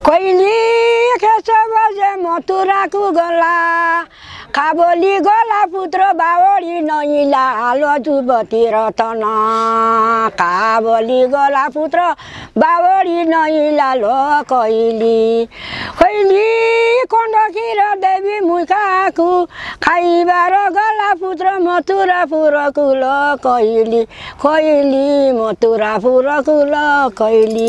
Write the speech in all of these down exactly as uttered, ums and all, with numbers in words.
कोइली खेसबजे मथुराको गला खाबोली गला पुत्र बावडी नैला आलो जुबती रतन खाबोली गला पुत्र बावडी नैला लो कैली कैली कण्डकी र देवी मुखाकु खाइबार गला पुत्र मथुरापुरको लो कैली कैली मथुरापुरको लो कैली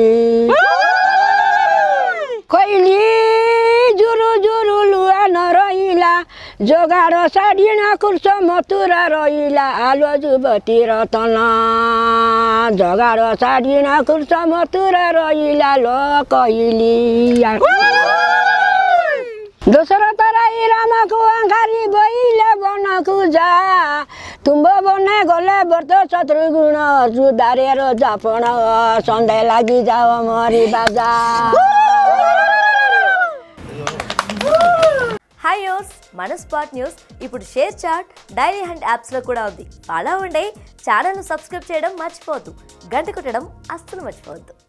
कैली जुरु जुरु लुआ नरहिला जोगाड साडिना कुर्छ मथुरा रहिला आलो जुबती रतन जोगाड साडिना कुर्छ मथुरा रहिला लो कैली दोस्रो तराई रामको आँखाली बहिले बनको जा तुम्बो बने गले व्रत शत्रुघ्न अर्जु दारेर जापन सधैँ लागि जाओ मरि बाजा హాయ్ యోస్ మన స్పాట్ న్యూస్ ఇప్పుడు షేర్ చాట్ డైలీ హంట్ యాప్స్లో కూడా ఉంది. ఫాలో అవ్వండి. ఛానల్ను సబ్స్క్రైబ్ చేయడం మర్చిపోవద్దు. గంట కొట్టడం అస్సలు మర్చిపోవద్దు.